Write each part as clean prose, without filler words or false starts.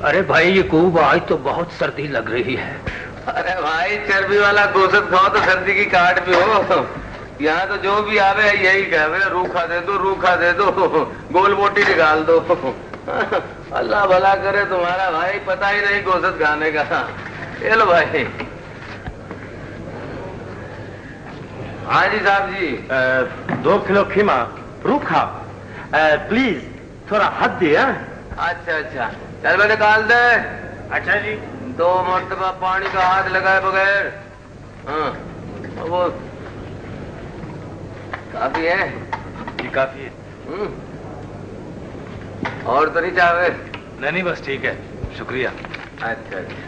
अरे भाई ये खूब आज तो बहुत सर्दी लग रही है। अरे भाई चर्बी वाला गोश्त खाओ तो सर्दी की काट भी हो। यहाँ तो जो भी आवे यही कहे रूखा दे दो, रूखा दे दो, गोल बोटी निकाल दो। अल्लाह भला करे तुम्हारा भाई, पता ही नहीं गोश्त खाने का। ये लो भाई। हाँ जी साहब जी। 2 किलो खीमा रूखा प्लीज, थोड़ा हद दिया। अच्छा अच्छा चल मैं निकाल दे। अच्छा जी। 2 मरतबा पानी का हाथ लगाए बगैर। हाँ वो काफी है जी, काफी है। और तो नहीं चाहे? नहीं बस ठीक है, शुक्रिया। अच्छा अच्छा।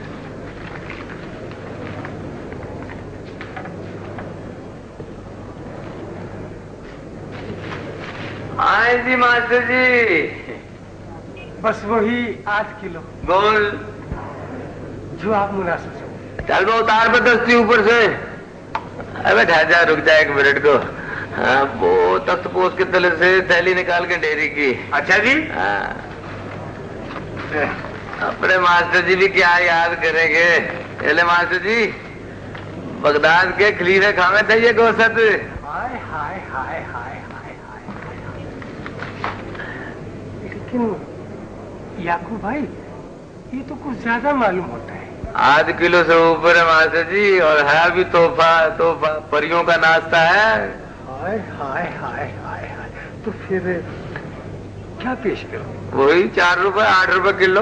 हाँ जी मास्टर जी। बस वही 8 किलो बोल जो आप मुनासिब समझो। चल मैं उतार पे दस्ती ऊपर से। अबे ठहर, रुक जा 1 मिनट को। हाँ वो तख्त पोस के तले से थैली निकाल के डेयरी की। अच्छा जी। हाँ अपने मास्टर जी भी क्या याद करेंगे। चले मास्टर जी, बगदाद के खलीफे खामे थे ये गोश्त। हाय हाय हाय हाय हाय हाय। लेकिन याकूब भाई ये तो कुछ ज्यादा मालूम होता है। 8 किलो से ऊपर है मास्टर जी, और है भी तोहफा, तोहफा परियों का नाश्ता है। हाय हाय हाय हाय हाय। तो फिर क्या पेश करो? वही 4 रुपए 8 रुपए किलो।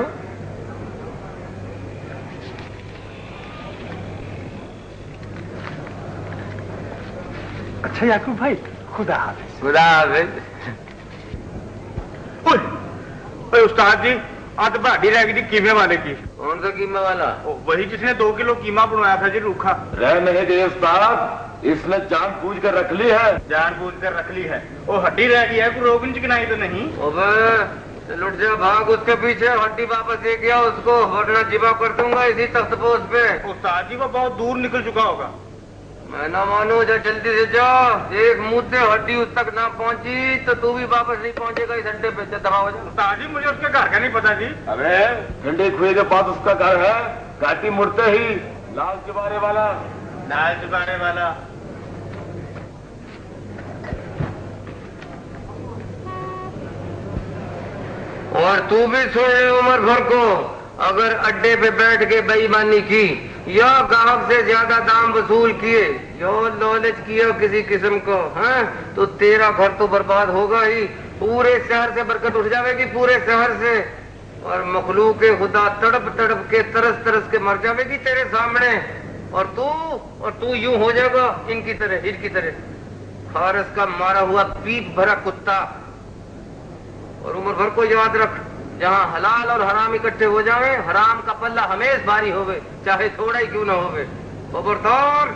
अच्छा याकूब भाई, खुदा हाफिज। खुदा हाफिज। उस्ताद जी आज भाड़ी रह गई थी कीमे वाले की। कौन सा कीमा वाला? वही जिसने 2 किलो कीमा बनवाया था जी रूखा। रह नहीं गई उस्ताद, इसने जानबूझ कर रख ली है। जानबूझ कर रख ली है। वो हड्डी रह गई है, कोई रोगन चिकनाई तो नहीं? ओबे लुट जा, भाग उसके पीछे, हड्डी वापस दे गया उसको, वरना जिबा कर दूंगा इसी तख्तपोश पे। उस्ताद जी वो बहुत दूर निकल चुका होगा। मैं ना मानू, जा जल्दी से जाओ। एक मुंह से हड्डी उस तक ना पहुंची तो तू भी वापस नहीं पहुंचेगा इस अड्डे पे। दबा हो जा। उस्ताद जी मुझे उसके घर का नहीं पता जी। अबे ठंडे खुए के पास उसका घर है, घाटी मुड़ते ही लाल चुबारे वाला। लाल चुबारे वाला। और तू भी सुन ले उम्र भर को, अगर अड्डे पे बैठ के बेईमानी की या ग्राहक से ज्यादा दाम वसूल किए या लालच किया किसी किस्म को, हाँ तो तेरा घर तो बर्बाद होगा ही। पूरे शहर से बरकत उठ जाएगी, पूरे शहर से। और मखलूक खुदा तड़प तड़प के तरस तरस के मर जाएगी तेरे सामने। और तू यूं हो जाएगा इनकी तरह फारस का मारा हुआ पीप भरा कुत्ता। और उम्र भर को याद रख, जहाँ हलाल और हराम इकट्ठे हो जावे, हराम का पल्ला हमेशा भारी होवे, चाहे थोड़ा ही क्यों ना होवे। खबरदार।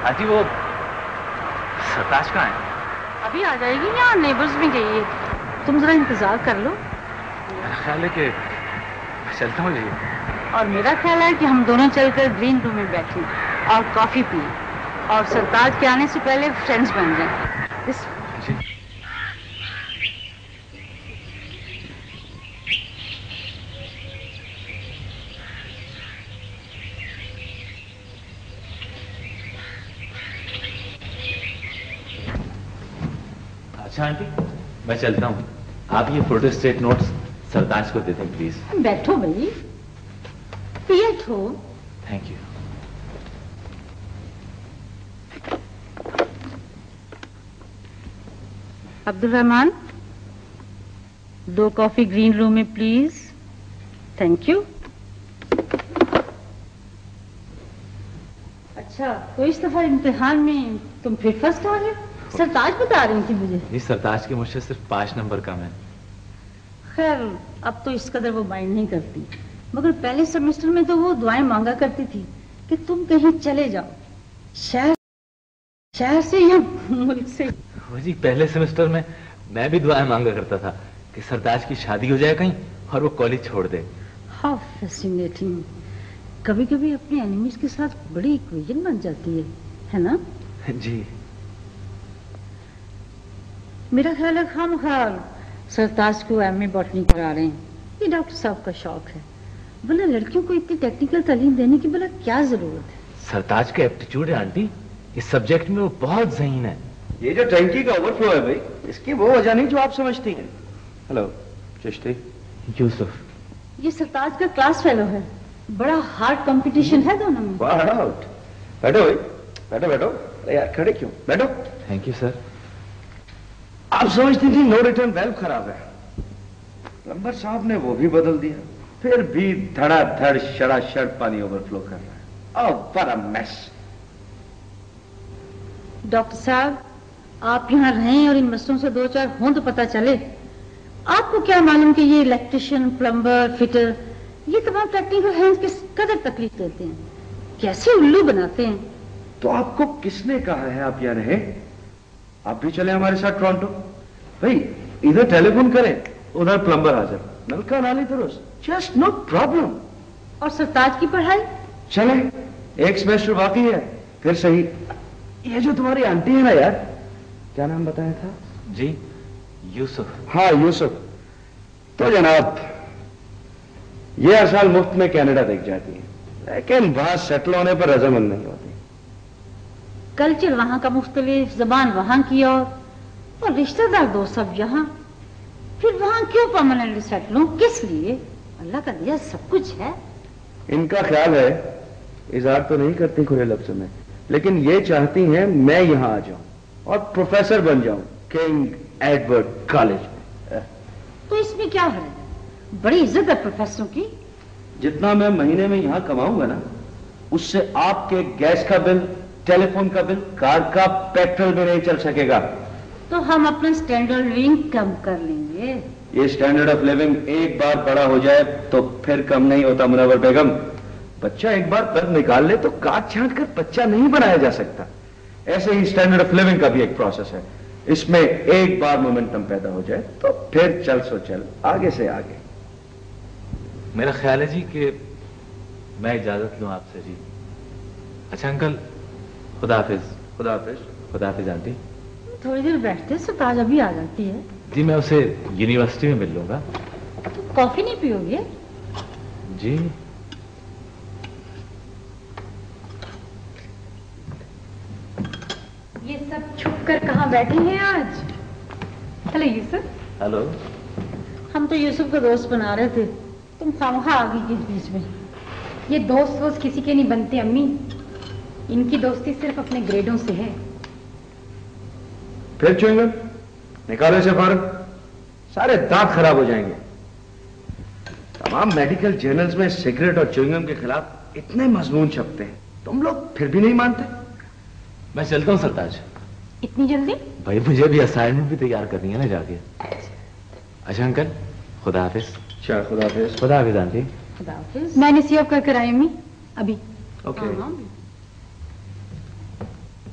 आजी वो सरताज कहाँ है? अभी आ जाएगी, यहाँ नेबर्स में गई है, तुम जरा इंतजार कर लो। मेरा ख्याल है कि मैं चलता हूँ जी। और मेरा ख्याल है कि हम दोनों चलकर ग्रीन रूम में बैठें और कॉफी पिए और सरताज के आने से पहले फ्रेंड्स बन जाएं। जी। अच्छा आंटी, मैं चलता हूँ। आप ये फोटोस्टेट नोट्स सरताज को दे दें प्लीज। बैठो भाई, बैठो। Thank you. Abdul Rahman, 2 coffee green room में प्लीज। Thank you. अच्छा, तो इस दफा इम्तिहान में तुम फिर फर्स्ट आ गए? सरताज बता रही थी मुझे। नहीं, सरताज के मुझसे सिर्फ 5 नंबर कम है। खैर, अब तो इस कदर वो माइंड नहीं करती, मगर पहले सेमेस्टर में तो वो दुआएं मांगा करती थी कि तुम कहीं चले जाओ, शहर से या मुल्क से। वो जी, पहले सेमेस्टर में मैं भी दुआएं मांगा करता था कि सरताज की शादी हो जाए कहीं और वो कॉलेज छोड़ दे। How fascinating. कभी कभी अपने एनिमीज के साथ बड़ी इक्वेशन बन जाती है ना? जी। मेरा ख्याल है खामखार सरताज को एमए बॉटनी करा रहे हैं, ये डॉक्टर साहब का शौक है, भला लड़कियों को इतनी टेक्निकल तालीम देने की भला क्या जरूरत है? सरताज का एप्टीट्यूड है आंटी, इस सब्जेक्ट में वो बहुत ज़हीन है। ये जो टंकी का ओवरफ्लो है भाई, इसकी वो वजह नहीं जो आप समझती हैं। हेलो चिश्ती। यूसुफ। ये सरताज का क्लास फेलो है, बड़ा हार्ड कंपटीशन है दोनों में। बैठो भाई, बैठो बैठो। अरे यार खड़े क्यों, बैठो। Thank you sir. आप समझती थी नो रिटर्न वेल्व खराब है, प्लम्बर साहब ने वो भी बदल दिया, फिर भी धड़ाधड़ शराशर पानी ओवरफ्लो कर रहा है। Oh what a mess. Doctor साहब, आप यहाँ रहें और इन मसलों से 2-4 हों तो पता चले। आपको क्या मालूम कि ये इलेक्ट्रिशियन, प्लम्बर, फिटर, ये तमाम टेक्निकल हैंड्स किस कदर तकलीफ देते हैं, कैसे उल्लू बनाते हैं। तो आपको किसने कहा है आप यहाँ रहे? आप भी चले हमारे साथ टोरंटो। भाई इधर टेलीफोन करें, उधर प्लम्बर हाजिर, नलका नाली दुरुस्त, जस्ट नो प्रॉब्लम। और सरताज की पढ़ाई? चले, 1 सेमेस्टर बाकी है, फिर सही। ये जो तुम्हारी आंटी है ना यार, क्या नाम बताया था? जी, यूसुफ। हाँ यूसुफ। तो जनाब ये हर साल मुफ्त में कनाडा देख जाती है, लेकिन वहां सेटल होने पर रजामंद नहीं होती। कल्चर वहां का मुख्तलिफ, जबान वहां की और रिश्तेदार दोस्त सब यहाँ, फिर वहां क्यों परमानेंटली सेटल हूं, किस लिए? अल्लाह का दिया सब कुछ है। इनका ख्याल है, इज़हार तो नहीं करती खुले लफ्ज़ों में, लेकिन ये चाहती हैं मैं यहां आ जाऊं और प्रोफेसर बन जाऊं किंग एडवर्ड कॉलेज में। तो इसमें क्या है, बड़ी इज्जत है प्रोफेसरों की। जितना मैं महीने में यहां कमाऊंगा ना, उससे आपके गैस का बिल, टेलीफोन का बिल, कार का पेट्रोल भी नहीं चल सकेगा। तो हम अपना स्टैंडर्ड लिविंग कम कर लेंगे। ये स्टैंडर्ड ऑफ लिविंग एक बार बड़ा हो जाए तो फिर कम नहीं होता मुनव्वर बेगम। बच्चा एक बार पैर निकाल ले तो काट छांट कर बच्चा नहीं बनाया जा सकता। ऐसे ही स्टैंडर्ड ऑफ लिविंग का भी एक प्रोसेस है, इसमें एक बार मोमेंटम पैदा हो जाए तो फिर चल सो चल, आगे से आगे। मेरा ख्याल है जी कि मैं इजाजत लूं आपसे जी। अच्छा अंकल, खुदा हाफिज। खुदा हाफिज। खुदा हाफिज आंटी। थोड़ी देर बैठते, सरताज अभी आ जाती है। जी मैं उसे यूनिवर्सिटी में मिल लूंगा। तो कॉफी नहीं पियोगे? जी ये सब छुप कर कहाँ बैठे हैं आज? हेलो यूसुफ। हेलो। हम तो यूसुफ का दोस्त बना रहे थे, तुम खामखा आ गई किस बीच में। ये दोस्त वोस्त किसी के नहीं बनते अम्मी, इनकी दोस्ती सिर्फ अपने ग्रेडों से है। फिर च्युइंगम निकालो इसे बाहर, सारे दांत खराब हो जाएंगे। तमाम मेडिकल जर्नल्स में सिगरेट और च्युइंगम के खिलाफ इतने मजमून छपते हैं, तुम लोग फिर भी नहीं मानते। मैं चलता हूँ सरताज। इतनी जल्दी? भाई मुझे भी असाइनमेंट भी तैयार करनी है ना जाके। अच्छा अंकल, खुदा हाफिज। अच्छा खुदा हाफिज। खुदा हाफिज आंटी। खुदा हाफिज। मैंने सी ऑफ कर आई अम्मी अभी। ओके।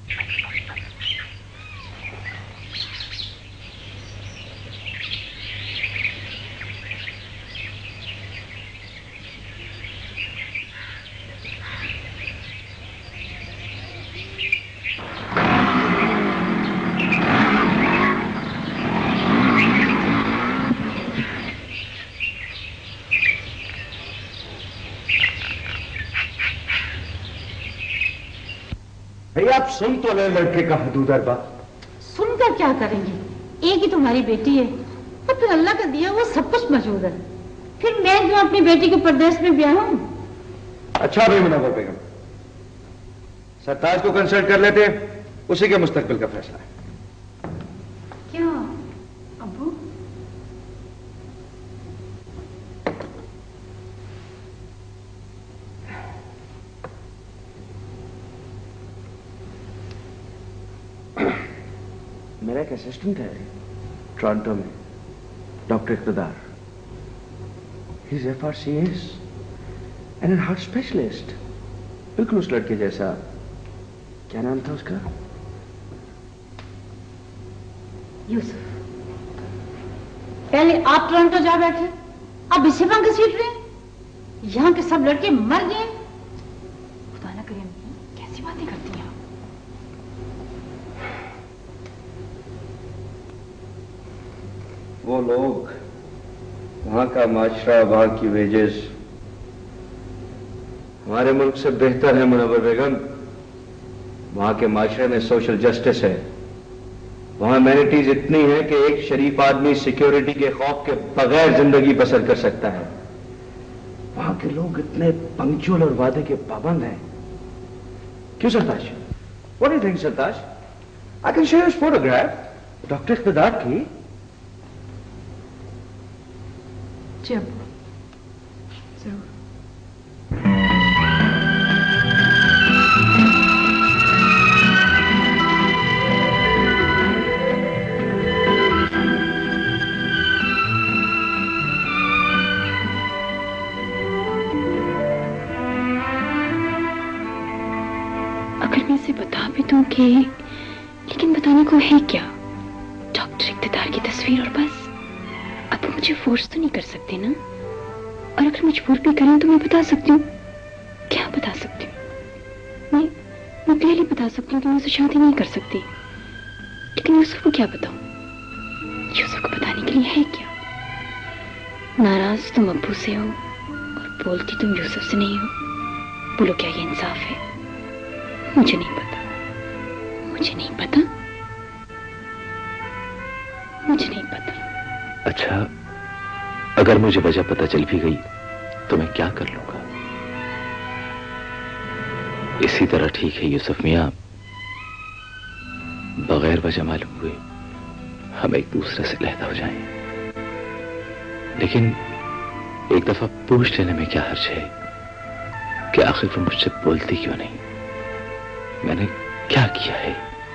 आप सुन तो ले लड़के का हदूदर बात। सुनकर क्या करेंगे, एक ही तुम्हारी बेटी है और फिर अल्लाह का दिया वो सब कुछ मौजूद है। फिर मैं क्यों अपनी बेटी को परदेश में ब्याहूं? अच्छा भाई मुनव्वर बेगम, सरताज को कंसल्ट कर लेते हैं, उसी के मुस्तकबिल का फैसला है। क्या अब्बू? मेरा एक असिस्टेंट है टोरंटो में, डॉक्टर इक़्तिदार। ही is FRCS and an heart specialist, बिल्कुल उस लड़के जैसा। क्या नाम था उसका? यूसुफ। पहले आप टोरंटो जा बैठे, अब इसे पंख सीट रहे हैं। यहाँ के सब लड़के मर गए। खुदा ना करे, कैसी बातें करती हैं आप। वो लोग, वहां का माशरा, वहां की वेजेस हमारे मुल्क से बेहतर है मुनव्वर बेगम। वहां के माशरे में सोशल जस्टिस है, वहां एमेनिटीज इतनी है कि एक शरीफ आदमी सिक्योरिटी के खौफ के बगैर जिंदगी बसर कर सकता है। वहां के लोग इतने पंक्चुअल और वादे के पाबंद हैं। क्यों Sartaj? What do you think Sartaj? I can show you photograph doctor Iqtidar की। जी अब्बू, जरूर। अगर मैं इसे बता भी दूं कि, लेकिन बताने को है क्या? डॉक्टर इक़्तिदार की तस्वीर और बस। अब वो मुझे फोर्स तो नहीं कर सकते ना, और अगर मजबूर भी करें तो मैं बता सकती हूँ। क्या बता सकती हूँ? मैं क्लियरली बता सकती हूँ कि मैं उससे शादी नहीं कर सकती, लेकिन यूसुफ को क्या बताऊं? यूसुफ को बताने के लिए है क्या? नाराज तुम अब्बू से हो और बोलती तुम यूसुफ से नहीं हो। बोलो, क्या ये इंसाफ है? मुझे नहीं पता, मुझे नहीं पता, मुझे नहीं पता। अच्छा, अगर मुझे वजह पता चल भी गई तो मैं क्या कर लूंगा? इसी तरह ठीक है यूसुफ मियां, बगैर वजह मालूम हुए हम एक दूसरे से लहदा हो जाएं। लेकिन एक दफा पूछ लेने में क्या हर्ज है कि आखिर वो मुझसे बोलती क्यों नहीं? मैंने क्या किया है?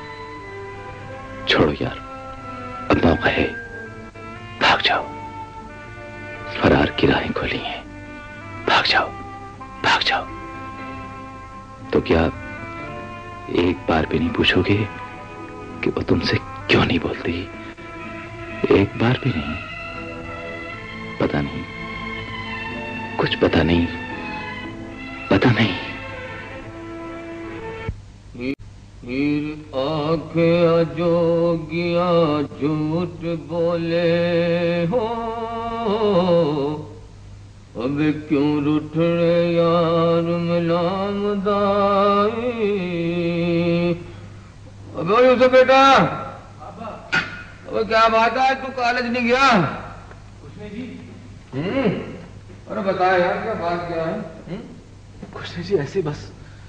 छोड़ो यार, अब मौका है, भाग जाओ। फरार की राहें खोली हैं, भाग जाओ, भाग जाओ। तो क्या एक बार भी नहीं पूछोगे कि वो तुमसे क्यों नहीं बोलती? एक बार भी नहीं? पता नहीं, कुछ पता नहीं, पता नहीं। हीर आंखें जोगिया झूठ बोले हो, अब क्यों रूठ रे यार मिलाम दाई। अबे यूसुफ बेटा, अबे क्या बात है, तू कॉलेज नहीं गया? कुछ नहीं जी। अरे बता यार, क्या बात क्या है? कुछ नहीं जी, ऐसे बस।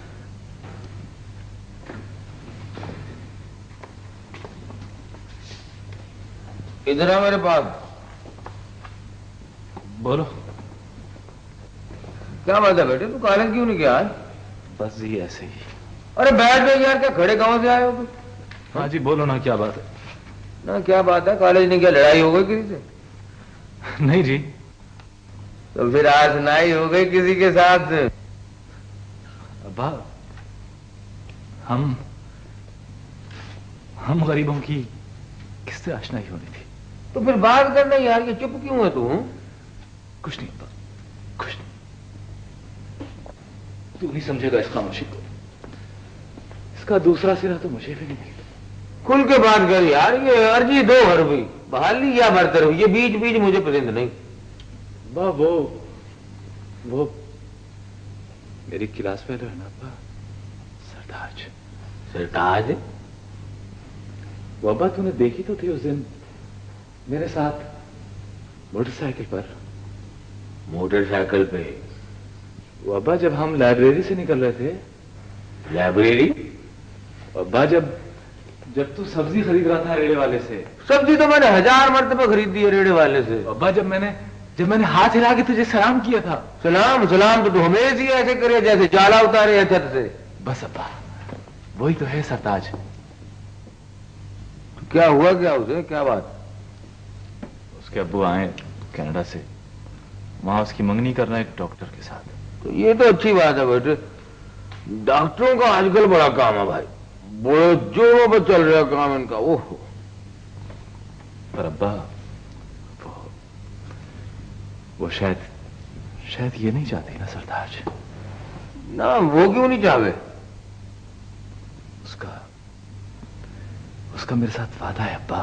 इधर आ मेरे पास। बोलो। क्या बात है बेटे, तू कॉलेज क्यों नहीं गया? बस जी ऐसे ही। अरे बैठ गए यार, क्या खड़े कहां से आए हो तुम? हाँ जी बोलो ना, क्या बात है? ना क्या बात है, कॉलेज नहीं गया, लड़ाई हो गई किसी से? नहीं जी। तो फिर आज सुनाई हो गई किसी के साथ? अब्बा, हम हम गरीबों की किससे आशनाई होनी थी। तो फिर बात करना यार, ये चुप क्यों है तू? कुछ नहीं अब्बा, कुछ नहीं। तू नहीं समझेगा इस खामोशी को, इसका दूसरा सिरा तो मुझे भी नहीं। खुल के बात कर यार, ये अर्जी दो हर भी बहाली या बरतर हुई, ये बीच बीच मुझे पसंद नहीं। वो मेरी क्लास फेलो है ना अब्बा, सरताज। सरताज? वो अब्बा तूने देखी तो थी उस दिन मेरे साथ मोटरसाइकिल पर। मोटरसाइकिल पे? वो अब्बा जब हम लाइब्रेरी से निकल रहे थे। लाइब्रेरी? अब्बा जब तू सब्जी खरीद रहा था रेड़े वाले से। सब्जी तो मैंने 1000 मरतबा खरीद दी है रेड़े वाले से। अब्बा जब मैंने हाथ हिला के तुझे सलाम किया था। सलाम तो तू हमेशा ही ऐसे करे जैसे जाला उतारे है छत से। बस अब्बा वही तो है सरताज। क्या हुआ क्या उसे, क्या बात? उसके अब्बू आए कनाडा से, वहां उसकी मंगनी करना एक डॉक्टर के साथ। तो ये तो अच्छी बात है बेटे, डॉक्टरों का आजकल बड़ा काम है भाई, बड़े जोरों पर चल रहा काम इनका। ओहो। पर अब्बा वो शायद ये नहीं चाहती ना सरताज। ना वो क्यों नहीं चाहे? उसका मेरे साथ वादा है अब्बा।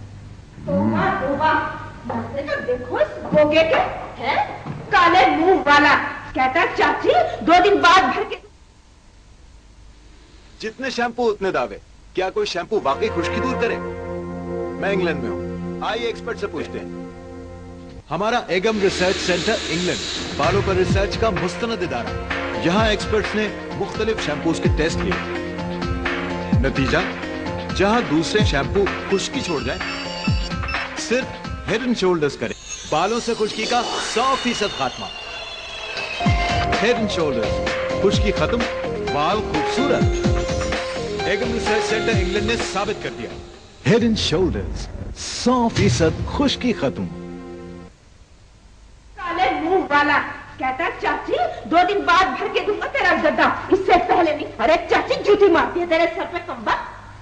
तो देखो इस गोगे के है काले मुंह वाला, कहता चाची 2 दिन बाद भर के। जितने शैम्पू उतने दावे, क्या कोई शैम्पू वाकई खुश्की दूर करे? मैं इंग्लैंड में हूं, आइए एक्सपर्ट से पूछते हैं। हमारा एगम रिसर्च सेंटर इंग्लैंड बालों पर रिसर्च का मुस्तनद इदारा। यहां एक्सपर्ट्स ने मुख्तलिफ शैम्पूज के टेस्ट किए। नतीजा, जहां दूसरे शैम्पू खुश्की छोड़ जाए, सिर्फ हेड एंड शोल्डर्स करें बालों से खुश्की का 100% खात्मा। हेड एंड शोल्डर्स, खुश्की खत्म, बाल खूबसूरत। एगम रिसर्च सेंटर इंग्लैंड ने साबित कर दिया, हेड एंड शोल्डर्स 100% खुश्की खत्म। काले मुंह वाला, कहता चाची 2 दिन बाद भर के दूंगा तेरा गड्ढा, इससे पहले नहीं। अरे चाची जूती मारती है तेरे सर पे कंबा।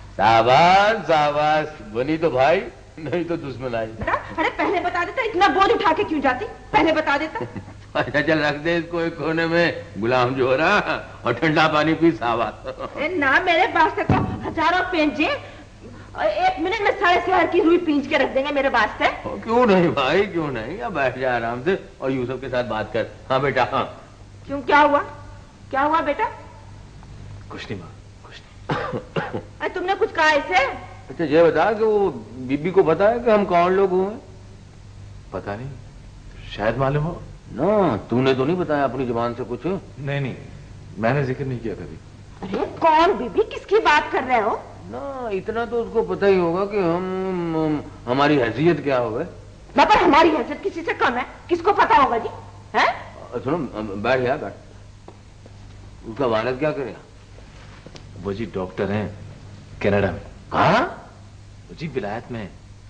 शाबाश बनी तो भाई, नहीं तो दुश्मन आई। अरे पहले बता देता, इतना बोझ उठा के क्यों जाती, पहले बता देता। अच्छा चल रख दे इसको एक कोने में, गुलाम जो हो रहा, और ठंडा पानी पी। शाबाश। ना मेरे वास्ते तो हजारों पेंचे, 1 मिनट में सारे शहर की रुई पींच के रख देंगे मेरे वास्ते। क्यों नहीं भाई, क्यों नहीं, अब बैठ जा आराम से और यूसुफ के साथ बात कर। हाँ बेटा हाँ। क्यों, क्या हुआ बेटा? कुछ नहीं माँ, कुछ नहीं। अरे तुमने कुछ कहा इसे? अच्छा ये बता कि वो बीबी को पता है कि हम कौन लोग हुए? पता नहीं, शायद मालूम हो ना। तूने तो नहीं बताया अपनी जुबान से कुछ? नहीं, मैंने जिक्र नहीं किया कभी। अरे कौन बीबी, किसकी बात कर रहे हो? ना इतना तो उसको पता ही होगा कि हमारी हैसियत क्या होगा। ना पर हमारी हैसियत किसी से कम है, किसको पता होगा जी? हैं? सुनो बैठ यार बैठ। उसका वालिद क्या करेगा? वो जी डॉक्टर हैं कनाडा में। कहाँ? वो जी विलायत में।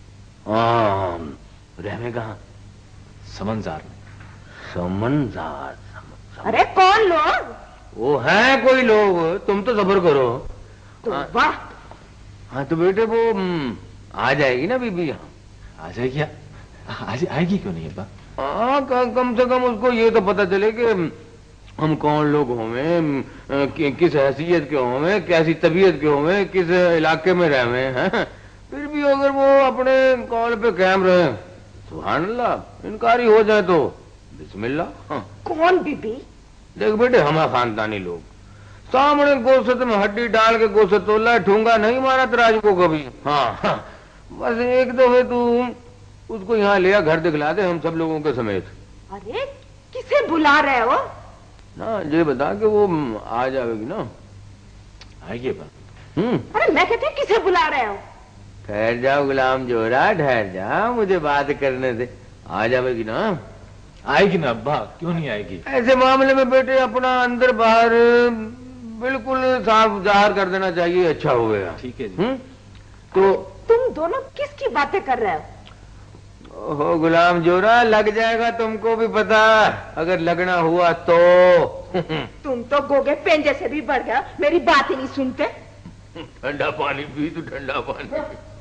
रहने कहाँ? समंजार में। समंजार? अरे कौन लोग? वो है कोई लोग, तुम तो सब्र करो। तो वाह। हाँ तो बेटे वो आ जाएगी ना बीबी यहाँ? आ जाएगी? आएगी क्यों नहीं अब्बा? हाँ कम से कम उसको ये तो पता चले कि हम कौन लोग होवे, किस हैसियत के होवे, कैसी तबीयत के होवे, किस इलाके में रहे हैं। फिर भी अगर वो अपने कॉल पे कायम रहे, सुभान अल्लाह, इनकारी हो जाए तो बिस्मिल्लाह। हाँ। कौन बीबी? देख बेटे, हमारा खानदानी लोग, सामने गोश्त में हड्डी डाल के गोश्त तोला, ठूंगा नहीं मारा तराजू को कभी। हाँ, बस एक दफे तू उसको यहाँ लिया, घर दिखला दे हम सब लोगों के समेत। अरे किसे बुला रहे हो? ना ये बता कि वो आ जाएगी ना? आएगी अब्बा। अरे मैं कहती हूँ किसे बुला रहे हो? ठहर जाओ गुलाम जोरा, ठहर जाओ, मुझे बात करने दे। आ जाएगी ना? आएगी ना अब्बा, क्यों नहीं आएगी? ऐसे मामले में बेटे अपना अंदर बाहर बिल्कुल साफ जाहिर कर देना चाहिए, अच्छा होगा। ठीक है जी। तो तुम दोनों किसकी बातें कर रहे हो? ओहो गुलाम जोरा, लग जाएगा तुमको भी पता, अगर लगना हुआ तो। तुम तो गोगे पेंजे से भी बढ़ गया, मेरी बात ही नहीं सुनते। ठंडा पानी पी तू, ठंडा पानी।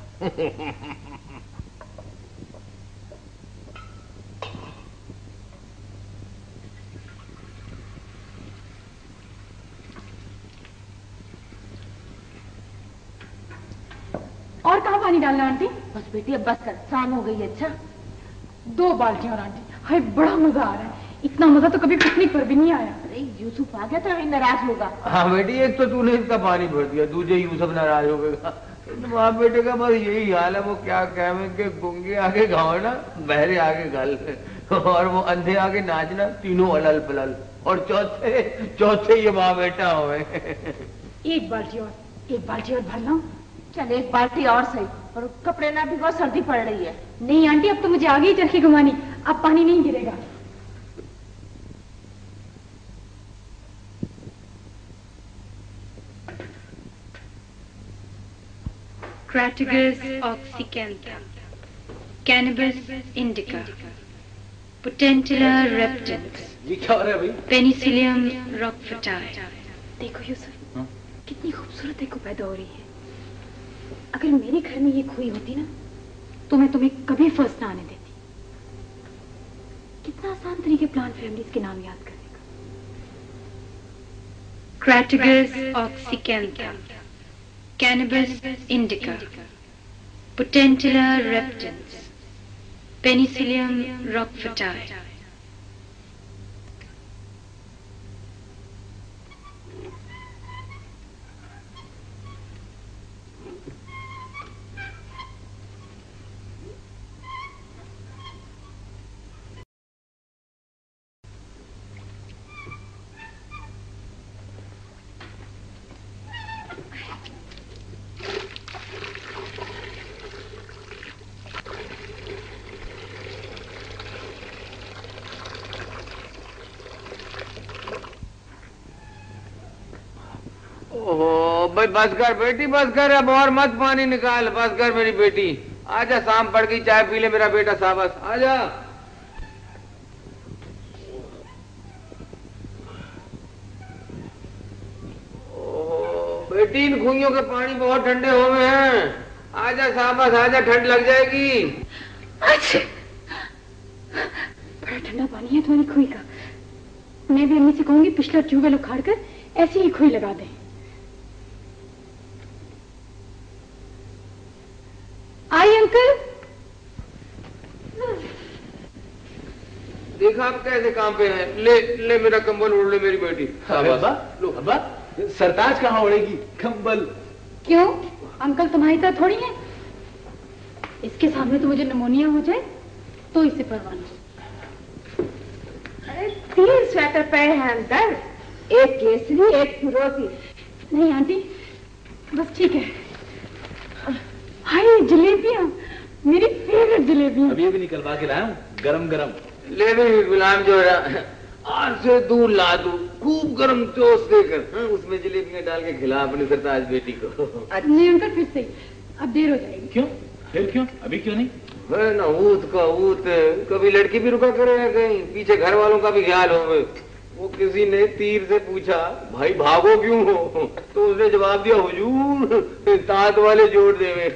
और कहाँ पानी डालना आंटी? बस बेटी अब बस कर, शाम हो गई है। अच्छा 2 बाल्टियां और आंटी। हाय बड़ा मजा आ रहा है, इतना मजा तो कभी पिकनिक पर भी नहीं आया। अरे यूसुफ आ गया तो अभी नाराज होगा। हाँ बेटी, एक तो तूने इसका पानी भर दिया, दूसरे यूसुफ नाराज हो गएगा। बाप बेटे का बस यही हाल है, वो क्या कहेंगे, गूंगे आगे गावना, बहरे आगे गल, और वो अंधे आगे नाचना, तीनों अलल पलल, और चौथे ये माँ बेटा हुए। एक बाल्टी और भर लो। चल एक बाल्टी और सही, और कपड़े ना भिगो, सर्दी पड़ रही है। नहीं आंटी, अब तो मुझे आगे ही चरखी घुमानी, अब पानी नहीं गिरेगा। Crataegus oxycanthum, Cannabis indica, Potentilla reptans, ये क्या हो रहा है भाई? Penicillium roqueforti। देखो यूसुफ, कितनी खूबसूरत एक पैदा हो रही है। अगर मेरे घर में ये खोई होती ना, तो मैं तुम्हें कभी फर्स्ट ना आने देती। कितना आसान तरीके प्लांट फैमिलीज के नाम याद करने का। Crataegus oxycanthum, Cannabis indica, Potentilla reptans, Penicillium roqueforti। ओहो भाई बस कर बेटी, बस कर, अब और मत पानी निकाल, बस कर मेरी बेटी। आजा, शाम पड़ गई, चाय पी ले मेरा बेटा, शाबाश, आजा। ओहो बेटी, इन खुइयों के पानी बहुत ठंडे हो गए हैं, आजा शाबाश, आजा, ठंड लग जाएगी। अच्छा, बड़ा ठंडा पानी है तुम्हारी खुई का। मैं भी अम्मी से कहूंगी पिछला ट्यूबवेल उखाड़ कर ऐसी ही खुई लगा दें। आई अंकल। देखा आप कैसे काम पे हैं, ले ले मेरा कंबल ओढ़ ले मेरी बेटी। अब्बा, लो अब्बा, सरताज कहाँ ओढ़ेगी कंबल? क्यों, अंकल तुम्हारी तरह थोड़ी है। इसके सामने तो मुझे निमोनिया हो जाए तो इसे परवाह नहीं। अरे 3 स्वेटर पे हैं अंदर, एक केसरी, एक फिरोजी। नहीं आंटी, बस ठीक है। हाय जलेबियां, मेरी फेवरेट जलेबियां। अभी भी निकलवा के लाया हूँ, गरम गरम। ले भी गुलाम जो आज से दूध ला दूं, खूब गरम टोस देकर, उसमें जलेबियां डाल के खिला अपनी सरताज बेटी को। नहीं अंकल, फिर से अब देर हो जाएगी। क्यों? फिर क्यों? अभी क्यों नहीं? है ना ऊत का ऊत, कभी लड़की भी रुका करे कहीं, पीछे घर वालों का भी ख्याल हो। वो किसी ने तीर से पूछा, भाई भागो क्यों हो, तो उसने जवाब दिया, हुजूर तात वाले जोड़ देवे।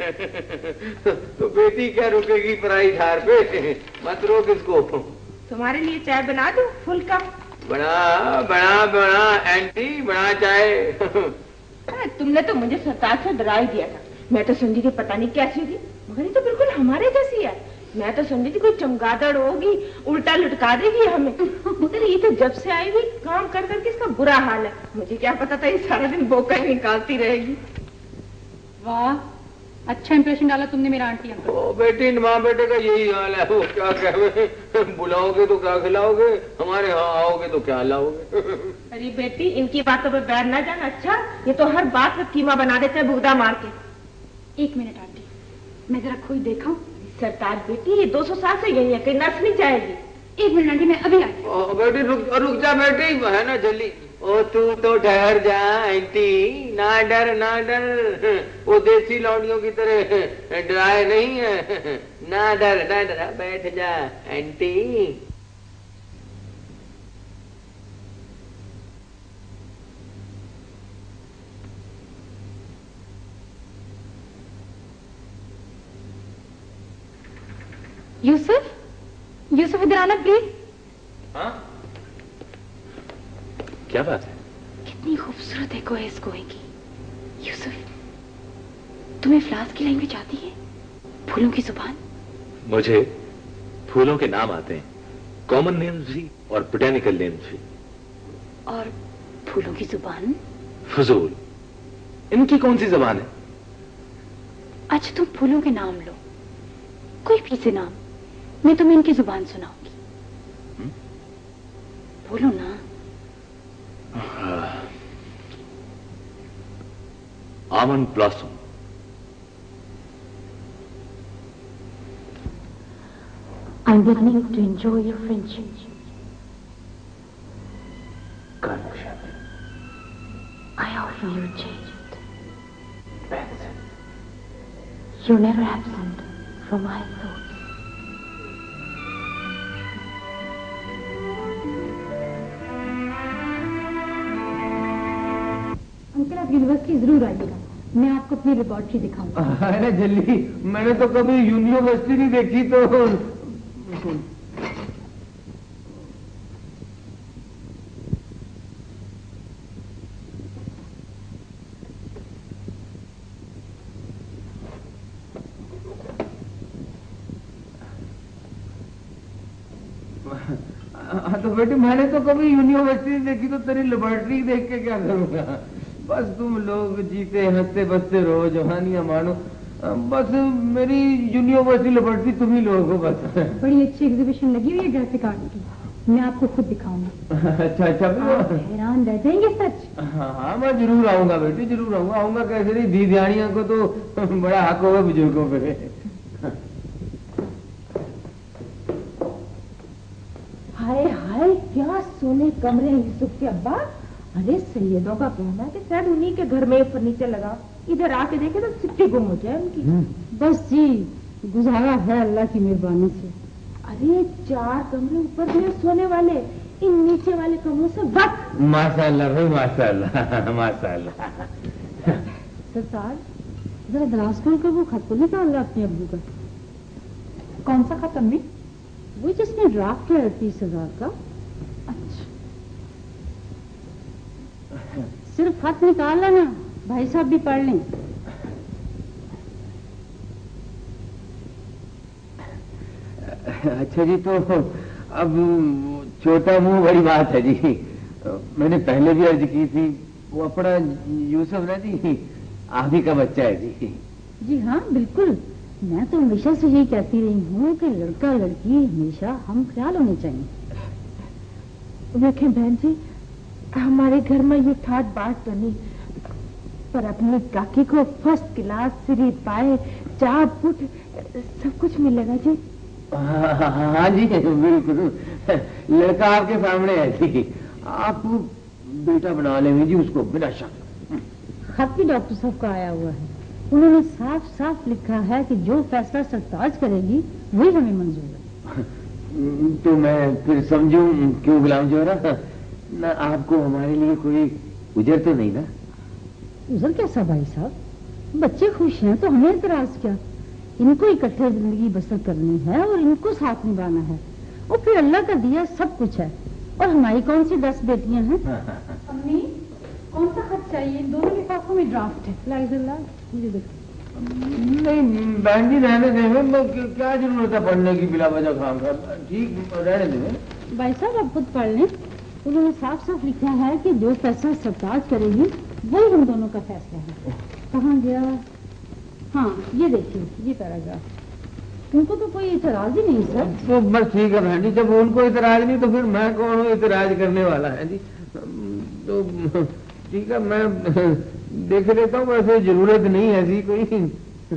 तो बेटी क्या रुकेगी पराई ठार पे, मत रोक इसको। तुम्हारे लिए चाय बना दूं, फुल कप? बना बना बना आंटी, बना चाय। तुमने तो मुझे सरताज से डरा ही दिया था। मैं तो समझी थी पता नहीं कैसी थी, मगर ये तो बिल्कुल हमारे जैसी है। मैं तो समझी थी कोई चमगादड़ होगी, उल्टा लटका देगी हमें। मगर ये तो जब से आई हुई काम कर करके इसका बुरा हाल है। मुझे क्या पता था ये सारा दिन बोका ही निकालती रहेगी। वाह, अच्छा इंप्रेशन डाला तुमने मेरा आंटी अंकल। ओ बेटी, माँ बेटे का यही हाल है। वो क्या कहे, बुलाओगे तो क्या खिलाओगे, हमारे यहाँ आओगे तो क्या लाओगे। अरे बेटी, इनकी बातों पे बैर ना जाना। अच्छा, ये तो हर बात में कीमा बना देते हैं बुगदा मार के। 1 मिनट आंटी, मैं जरा खोई देखा। सरताज बेटी, ये 200 साल से यही है, कहीं नस नहीं जाएगी। 1 मिनट आंटी, मैं अभी आती। बेटी रुक जा बेटी, है ना जल्दी। ओ तू तो ठहर जा आंटी, ना डर ना डर, वो देसी लौंडियों की तरह डराए नहीं है। ना डर ना डर, बैठ जा आंटी। यूसुफ, यूसुफ इधर आना प्लीज। हाँ? क्या बात है? कितनी खूबसूरत है कोएस कोए की। यूसुफ, तुम्हें फ्लावर्स की लैंग्वेज आती है? फूलों की जुबान? मुझे फूलों के नाम आते हैं, कॉमन नेम्स भी और बोटेनिकल नेम्स भी। और फूलों की जुबान? फजूल, इनकी कौन सी जुबान है? अच्छा तुम फूलों के नाम लो, कोई भी से नाम, मैं तुम्हें इनकी जुबान सुनाऊंगी। बोलो ना। Almond blossom, I'm beginning to enjoy your friendship. Confusion, I offer you change. pencil, You're never absent from my thoughts. Uncle आप यूनिवर्सिटी जरूर आइएगा, मैं आपको अपनी लेबोरेटरी दिखाऊंगा। अरे जल्दी, मैंने तो कभी यूनिवर्सिटी नहीं देखी तो। तो बेटी मैंने तो कभी यूनिवर्सिटी देखी तो तेरी लेबोरेटरी देख के क्या करूंगा। बस तुम लोग जीते हंसते बसते रहो, जवानियां मानो, बस मेरी यूनिवर्सिटी लेबोरेटरी तुम ही लोग हो बस। बड़ी अच्छी एग्जीबिशन लगी हुई है ग्राफिक आर्ट की, मैं आपको खुद दिखाऊंगा। अच्छा अच्छा आप हैरान रह जाएंगे सच। हाँ हाँ मैं जरूर आऊंगा बेटी, जरूर आऊंगा। आऊंगा कैसे नहीं, दीदियानियों को तो बड़ा हक होगा बुजुर्गों पे। हाय हाय क्या सोने कमरे हैं यूसुफ के अब्बा। अरे सैयदों का कहना है कि शायद उन्हीं के घर में फर्नीचर लगा, इधर आके देखे तो सिट्टी गुम हो जाए उनकी। बस जी गुजारा है अल्लाह की मेहरबानी से। अरे 4 कमरे ऊपर में सोने वाले, इन नीचे वाले कमरों से वक्त। माशाअल्लाह भाई माशाअल्लाह माशाअल्लाह। सरदार जरा दराज खोल कर वो खत को निकाल लो अपने अब्बू का। कौन सा खत अम्मी? वो जिसमें ड्राफ्ट है 30,000 का। अच्छा सिर्फ खत निकाल लेना, भाई साहब भी पढ़ लें। अच्छा जी, तो अब छोटा मुंह बड़ी बात है जी। मैंने पहले भी अर्ज की थी, वो अपना यूसुफ ना जी आप ही का बच्चा है जी। जी हाँ बिल्कुल, मैं तो हमेशा से यही कहती रही हूँ कि लड़का लड़की हमेशा हम ख्याल होने चाहिए। देखें बहन जी, हमारे घर में ये ठाट बाट तो नहीं, पर अपनी काकी को फर्स्ट क्लास श्री पाए चाय पुट सब कुछ मिलेगा जी। हाँ जी बिल्कुल, लड़का आपके सामने है जी, आप बेटा बना लेंगे जी उसको बिना शक। खत भी डॉक्टर साहब का आया हुआ है, उन्होंने साफ साफ लिखा है कि जो फैसला सरताज करेगी वही हमें मंजूर है। तो मैं फिर समझूं क्यों गुलाम जोहरा, ना आपको हमारे लिए कोई उजर तो नहीं ना? उजर कैसा भाई साहब, बच्चे खुश हैं तो हमें इतराज क्या। इनको इकट्ठे जिंदगी बसर करनी है और इनको साथ निभाना है, और फिर अल्लाह का दिया सब कुछ है, और हमारी कौन सी 10 बेटियां हैं। अम्मी कौन सा खत चाहिए? दोनों लिफाफों में ड्राफ्ट है। मुझे देखो। नहीं बहन जी रहने देंगे, क्या जरूरत है पढ़ने की बिला वजह काम का, ठीक रहने देंगे। भाई साहब आप खुद पढ़ लें, उन्होंने साफ साफ लिखा है कि जो फैसला सरताज करेगी वही हम दोनों का फैसला है। कहाँ गया? हाँ ये देखिए ये पैराग्राफ। उनको तो कोई इतराज ही नहीं सर। तो बस ठीक है बहन जी, जब उनको इतराज नहीं तो फिर मैं कौन हूँ इतराज करने वाला है जी। तो ठीक है मैं देख लेता हूँ, वैसे जरूरत नहीं है ऐसी कोई।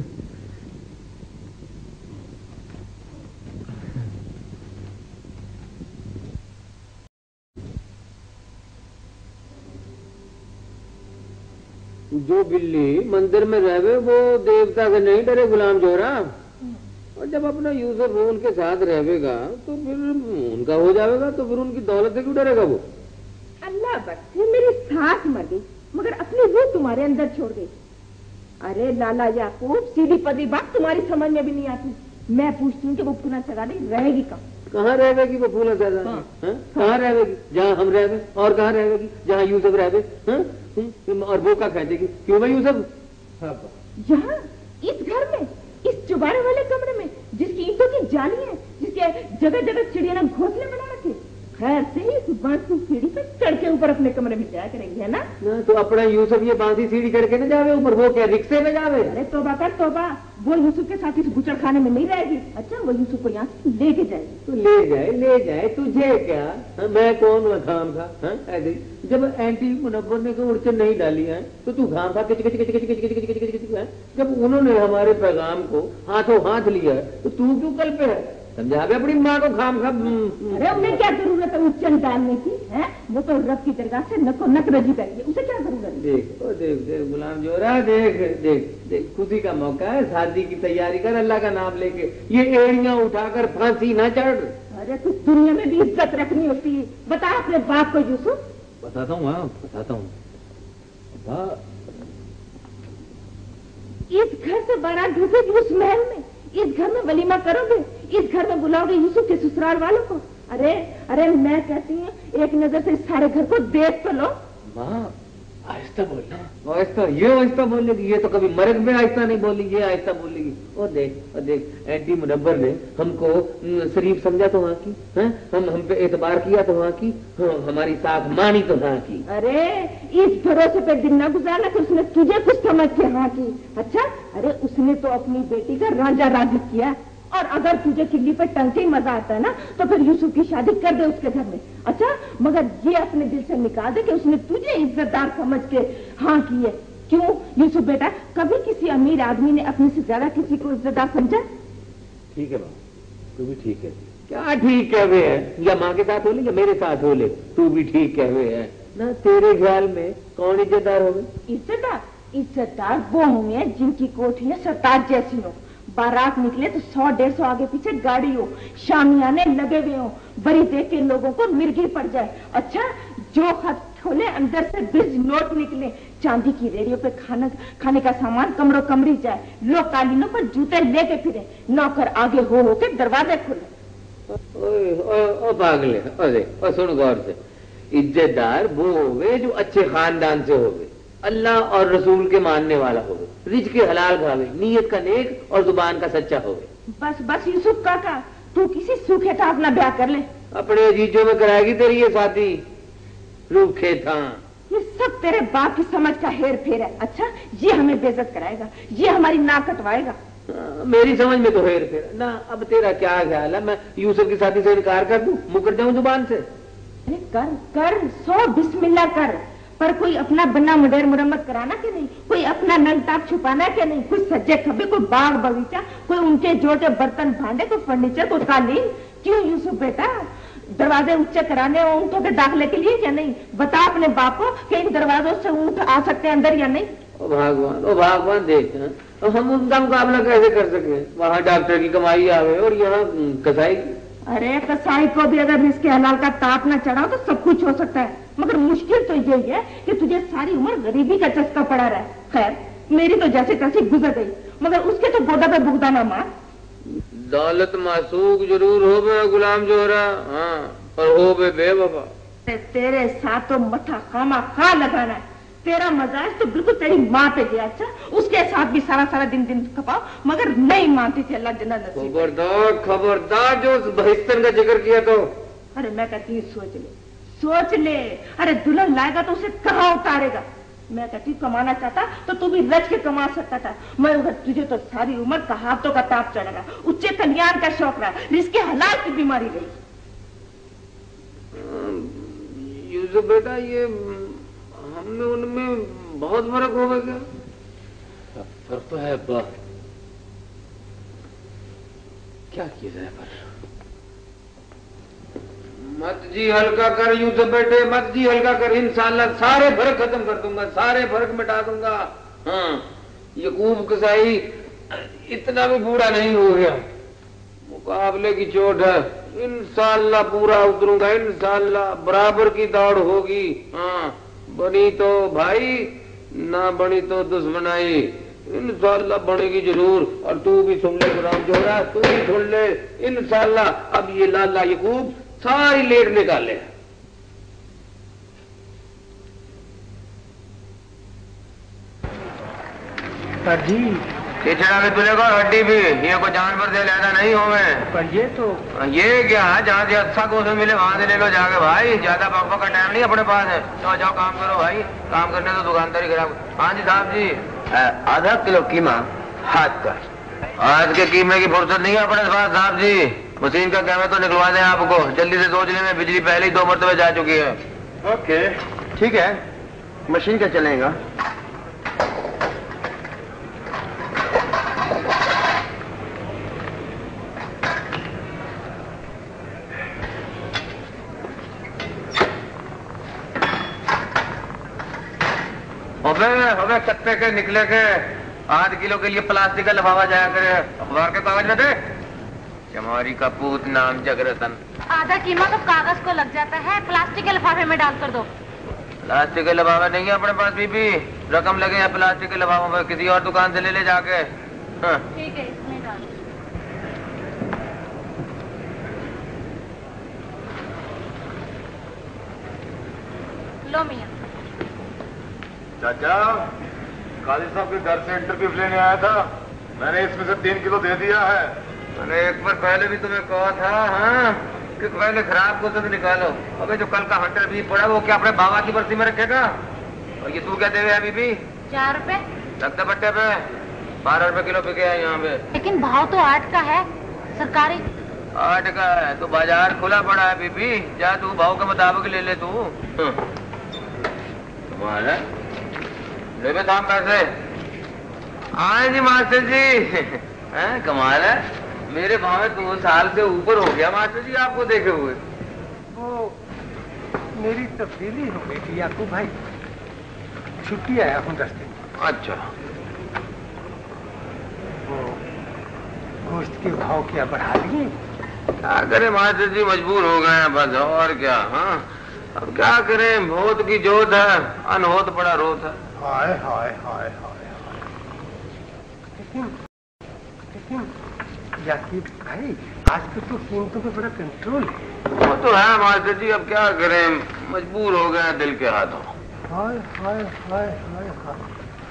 जो बिल्ली मंदिर में रहे वो देवता से नहीं डरे गुलाम जोहरा, और जब अपना यूसुफ उनके साथ रहेगा तो फिर उनका हो जाएगा, तो फिर उनकी दौलत से क्यों डरेगा वो? अल्लाह बख्शे मेरी सास मर गई मगर अपनी रूह तुम्हारे अंदर छोड़ गई। अरे लाला याकूब, सीधी पदी बात तुम्हारी समझ में भी नहीं आती। मैं पूछती हूँ कि वो पूना सगाली रहेगी कहाँ रहेगी वो पूना सगाली? कहाँ रहेगी? जहाँ हम रहे और कहाँ रहेगी? जहाँ यूसुफ रहे और वो क्या कह देगी? क्यों भाई यूसुफ? यहाँ इस घर में, इस चुबारे वाले कमरे में, जिसकी ईंटों की जाली है, जिसके जगह जगह चिड़िया ने घोंसले बना रखे, खैर से ही इस बांसी सीढ़ी पे चढ़ के ऊपर अपने कमरे में जाया करेंगे, है ना? तो अपना यूसुफ ये बांसी सीढ़ी करके न जावे ऊपर, वो क्या रिक्शे में जावे? अरे तौबा कर तौबा, वो यूसुफ के साथ इस बुचड़ खाने में नहीं रहेगी। अच्छा, वो यूसुफ को यहाँ से लेके जाएगी। तो ले जाए तुझे क्या? मैं कौन हूँ घाम खा? ऐसे जब एंटी मुनव्वर ने को उड़चन नहीं डाली है तो तू घाम खा किच किच किच किच किच किच किच किच किच है। जब उन्होंने हमारे पैगाम को हाथों हाथ लिया तो तू क्यों कल पे है? समझा गया अपनी माँ को खाम खा। अरे उन्हें क्या जरूरत है उच्चन डालने की? है वो तो रब की दरगाह से नको नक रजी करेंगे, उसे क्या जरूरत है? देख गुलाम जोरा, देख खुशी का मौका है, शादी की तैयारी कर, अल्लाह का नाम लेके। ये एड़ियां उठाकर फांसी ना चढ़। अरे कुछ दुनिया में भी इज्जत रखनी होती है। बता अपने बाप को यूसुफ। बताता हूँ, हाँ बताता हूँ। इस घर से बारात ढूंढेगी उस महल में, इस घर में वलीमा करोगे, इस घर में बुलाओगे यूसुफ के ससुराल वालों को। अरे मैं कहती हूँ एक नजर से इस सारे घर को देख तो लो। माँ आहिस्ता बोलना, आहिस्ता बोलेगी। ये तो कभी मर्ग में आहिस्ता नहीं बोलेगी, ये आहिस्ता बोलेगी। और देख एंटी मुनव्वर ने हमको शरीफ समझा तो वहाँ की, हम पे एतबार किया तो वहाँ की, हमारी साथ मानी तो वहाँ की। अरे इस भरोसे पे दिन न गुजारना कि उसने तुझे कुछ समझ के हाँ की। अच्छा, अरे उसने तो अपनी बेटी का राजा राजी किया, और अगर तुझे किल्ली पे टंग के ही मजा आता है ना तो फिर यूसुफ की शादी कर दे उसके घर में। अच्छा, मगर ये अपने दिल से निकाल दे कि उसने तुझे इज्जतदार समझ के हाँ की है। क्यों यूसुफ बेटा, कभी किसी अमीर आदमी ने अपने से ज्यादा किसी को इज्जतदार समझा? ठीक है बाबा, तू भी ठीक है। क्या ठीक है वे है? या माँ के साथ हो ले या मेरे साथ हो ले, तू भी ठीक है वे है ना। तेरे ख्याल में कौन इज्जतदार होगा? इज्जतदार वो होंगे जिनकी कोठियां सरताज जैसी हो, बारात निकले तो 100-150 आगे पीछे गाड़ी हो, शामियाने लगे हुए हो, बड़ी देख के लोगों को मिर्गी पड़ जाए। अच्छा, जो खत खोले अंदर से 20 नोट निकले, चांदी की रेडियो पे खाने का सामान कमरों कमरी जाए, लोग कालीनों पर जूते लेके फिरे, नौकर आगे हो के दरवाजे खुले। ओ पागले, और सुन गौर से, इज्जतदार वो होवे जो अच्छे खानदान से होवे, अल्लाह और रसूल के मानने वाला होवे, रिज़्क़ के हलाल खावे, नीयत का नेक और जुबान का सच्चा होवे। बस यूसुफ काका, तू किसी सूखे था अपना ब्याह कर ले। अपने अजीजों में कराएगी तेरी ये शादी? रूखे था। ये सब तेरे बाप की समझ का हेर फेर है। अच्छा, ये हमें बेइज्जत कराएगा, ये हमारी नाक कटवाएगा। मेरी समझ में तो हेर फेर ना। अब तेरा क्या ख्याल है, मैं यूसुफ की शादी से इनकार कर दूं, मुकर जाऊं जुबान से? अरे कर 100 बिस्मिल्लाह कर, पर कोई अपना बन्ना मुडेर मुरम्मत कराना के नहीं, कोई अपना नलताप छुपाना के नहीं, कोई सज्जे खबे, कोई बाग बगीचा, कोई उनके जोड़े बर्तन भांडे, कोई फर्नीचर, कोई कालीन। क्यों यूसुफ बेटा, दरवाजे ऊंचे कराने और ऊँटों के दाखिले के लिए या नहीं? बता अपने बाप को कि इन दरवाजों से ऊँट आ सकते हैं अंदर या नहीं? ओ भगवान देख, हम उनका मुकाबला कैसे कर सके? वहाँ डॉक्टर की कमाई आवे और यहाँ कसाई। अरे कसाई को भी अगर रिज़्क़ हलाल का ताप न चढ़ाओ तो सब कुछ हो सकता है, मगर मुश्किल तो यही है कि तुझे सारी उम्र गरीबी का चस्का पड़ा रहा है। खैर, मेरी तो जैसे तैसे गुजर गई, मगर उसके तो गोदा पे भुगताना मार। दौलत मासूक जरूर हो बे गुलाम जोहरा, हाँ, पर हो बे बेवफा। तेरे साथ तो मथा खामा खा लगाना है। तेरा मजाज तो बिल्कुल तेरी माँ पे गया। अच्छा, उसके साथ भी सारा दिन खपाओ, मगर नहीं मानती थी। अल्लाह जन्नत नसीब। खबरदार जो उस बहिस्तर का जिक्र किया तो। अरे मैं कहती हूँ सोच ले। अरे दुल्हन लाएगा तो उसे कहाँ उतारेगा? मैं कहती कमाना चाहता तो तू भी रच के कमा सकता था, मगर तुझे तो सारी उम्र कहावतों का ताप चढ़ेगा, उच्चे कल्याण का शौक रहा, रिज़्क़ हलाल की बीमारी रही। यूसुफ बेटा, ये हमने उनमें बहुत फर्क होगा क्या? फर्क तो है अब्बा, क्या किया जाए? पर मत जी हल्का कर यूसुफ बेटे, मत जी हल्का कर। इंशाअल्लाह सारे फर्क खत्म कर दूंगा, सारे फर्क मिटा दूंगा। हाँ, यकूब कसाई इतना भी बूढ़ा नहीं हो गया, मुकाबले की चोट है। इंशाअल्लाह पूरा उतरूंगा, इंशाअल्लाह बराबर की दौड़ होगी। हाँ, बनी तो भाई, ना बनी तो दुश्मनाई। इंशाल्लाह बढ़ेगी जरूर। और तू भी सुन ले गुलाम जोड़ा, तू भी सुन ले इंशाल्लाह। अब ये लाला यकूब सारी लेट निकाले। पर जी चिचड़ा भी तुले को हड्डी भी, ये को जानवर से लेना नहीं हो मैं। पर ये तो ये क्या है, जहाँ से अच्छा को से मिले वहां से ले लो जाके भाई। ज्यादा बकबक का टाइम नहीं अपने पास है। तो जाओ काम करो भाई, काम करने तो दुकानदारी खराब। हाँ जी साहब जी, आधा किलो कीमा हाथ का। आज के कीमे की फुर्सत नहीं है अपने पास साहब जी। मशीन का कैमरा तो निकलवा दें आपको, जल्दी से सोच लें। बिजली पहले ही 2 मरतबे जा चुकी है। ओके ठीक है, मशीन का चलेगा। अबे कत्ते के निकले के आध किलो के लिए प्लास्टिक का लिफाफा जाया करे। अखबार के कागज न दे। चमारी का पूत नाम जगरतन। आधा कीमा तो कागज को लग जाता है, प्लास्टिक के लिफाफे में डाल कर दो। प्लास्टिक के लिफाफा नहीं है अपने पास बीबी। रकम लगे हैं प्लास्टिक के लिफाफों में, किसी और दुकान से ले जाके। ठीक है, इसमें डाल। लो मियां। चाचा, काजी साहब के घर से इंटरव्यू लेने आया था, मैंने इसमें से 3 किलो दे दिया है। मैंने एक बार पहले भी तुम्हें कहा था हाँ, कि पहले खराब को तो निकालो। अबे जो कल का हंटर भी पड़ा वो क्या अपने बाबा की बर्सी में रखेगा? और ये तू क्या दे रहे बीबी? 4 रुपए लगता पट्टे पे 12 रुपए किलो बिके है यहाँ पे। लेकिन भाव तो 8 का है सरकारी। 8 का है तो बाजार खुला पड़ा है बीबी, जा तू भाव के मुताबिक ले ले तू। तुम्हारा ले बे दाम पैसे। आए जी मास्टर जी। हैं कमाल है, मेरे भाव में 2 साल से ऊपर हो गया मास्टर जी आपको देखे हुए। वो मेरी तब्दीली हो गई थी याकूब भाई, छुट्टी आया हूँ 10 दिन। अच्छा, वो गोश्त के भाव क्या बढ़ा दिए? क्या करे मास्टर जी, मजबूर हो गए हैं बस, और क्या। हाँ अब क्या करें, भोत की जोत है, अनहोत पड़ा रोत है। हाय हाय हाय हाय। लेकिन याकूब भाई आजकल तो कीमतों पे बड़ा कंट्रोल है। वो तो है मास्टर जी, अब क्या करें, मजबूर हो गए हैं दिल के हाथों। हाय हाय हाय हाय हाय।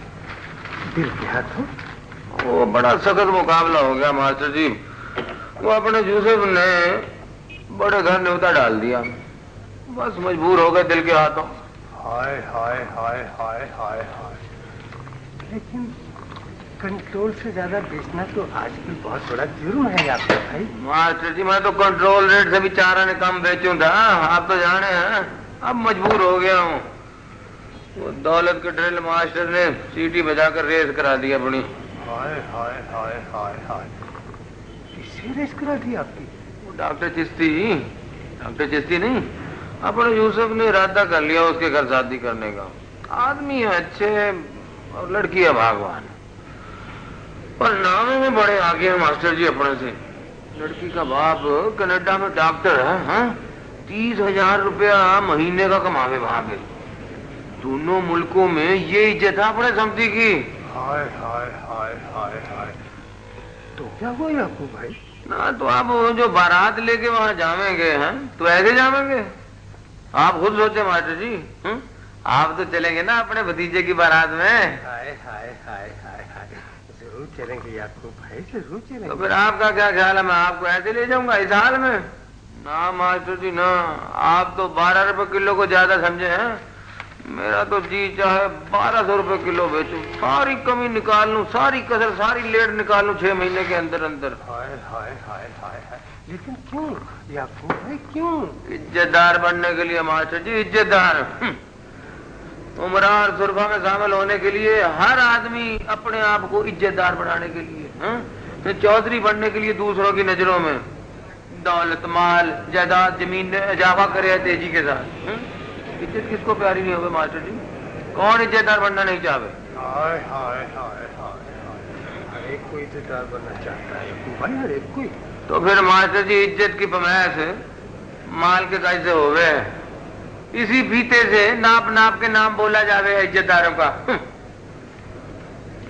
दिल के हाथों? वो बड़ा सख्त मुकाबला हो गया मास्टर जी। वो अपने यूसुफ ने बड़े घर न्योता डाल दिया, बस मजबूर हो गए दिल के हाथों। हाय हाय हाय हाय हाय हाय। लेकिन कंट्रोल से ज्यादा बेचना तो आजकल बहुत बड़ा जुर्म है याकूब भाई। मास्टर जी मैं तो कंट्रोल रेट से भी 4 आने कम बेचूं था, आप तो जाने हैं। अब मजबूर हो गया हूँ। वो दौलत के ड्रिल मास्टर ने सीटी बजाकर रेस करा दी अपनी। हाय हाय हाय हाय हाय। किससे रेस करा दी आपकी? वो डॉक्टर चिश्ती नहीं, अपने यूसुफ ने इरादा कर लिया उसके घर शादी करने का। आदमी है अच्छे और लड़की है भगवान, पर नामे में बड़े आगे हैं मास्टर जी अपने से। लड़की का बाप कनाडा में डॉक्टर है, हाँ? 30,000 रुपया महीने का कमावे वहां पे। दोनों मुल्कों में ये इज्जत है अपने समझी की। हाय हाय हाय हाय हाय। तो क्या हुआ याकूब भाई? ना तो आप जो बारात लेके वहां जावेंगे हैं, तो ऐसे जावेंगे? आप खुद सोचे मास्टर जी। आप तो चलेंगे ना अपने भतीजे की बारात में। हाय हाय हाय हाय हाय। जरूर चलेंगे याकूब भाई, जरूर चलेंगे। तो फिर आपका क्या ख्याल है, मैं आपको ऐसे ले जाऊंगा इस हाल में? ना मास्टर जी ना, आप तो 12 रुपए किलो को ज्यादा समझे हैं। मेरा तो जी चाहे 1200 रुपए किलो बेचूं, सारी कमी निकाल लूं, सारी कसर, सारी लेट निकाल लूं 6 महीने के अंदर अंदर। हाय हाय हाय हाय हाय। लेकिन क्यों याकूब भाई, क्यों? इज्जतदार बनने के लिए मास्टर जी, इज्जतदार। उमरा और सुरफा में शामिल होने के लिए हर आदमी अपने आप को इज्जतदार बनाने के लिए, चौधरी बनने के लिए दूसरों की नजरों में दौलत माल जायदाद जमीन ने इजाफा करे तेजी के साथ। इज्जत किसको प्यारी नहीं होगी मास्टर जी? कौन इज्जतदार बनना नहीं चाहे? हाय हाय हाय हाय हाय। हर एक कोई इज्जतदार बनना चाहता है भाई, हर एक कोई। तो फिर मास्टर जी इज्जत की पैमाइश माल के कैसे होवे? इसी फीते से नाप नाप के नाम बोला जावे इज्जतदारों का।